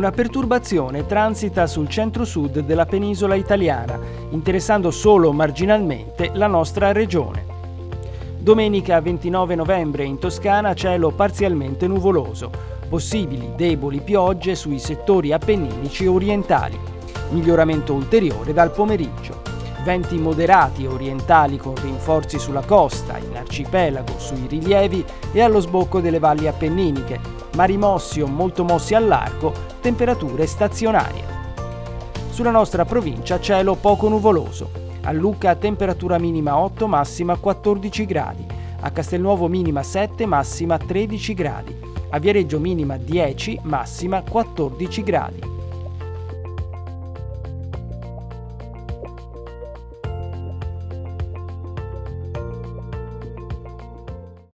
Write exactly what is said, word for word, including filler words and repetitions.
una perturbazione transita sul centro-sud della penisola italiana, interessando solo marginalmente la nostra regione. Domenica ventinove novembre in Toscana cielo parzialmente nuvoloso, possibili deboli piogge sui settori appenninici orientali, miglioramento ulteriore dal pomeriggio. Venti moderati orientali con rinforzi sulla costa, in arcipelago, sui rilievi e allo sbocco delle valli appenniniche, mari mossi o molto mossi al largo, temperature stazionarie. Sulla nostra provincia cielo poco nuvoloso. A Lucca temperatura minima otto, massima quattordici gradi. A Castelnuovo minima sette, massima tredici gradi. A Viareggio minima dieci, massima quattordici gradi.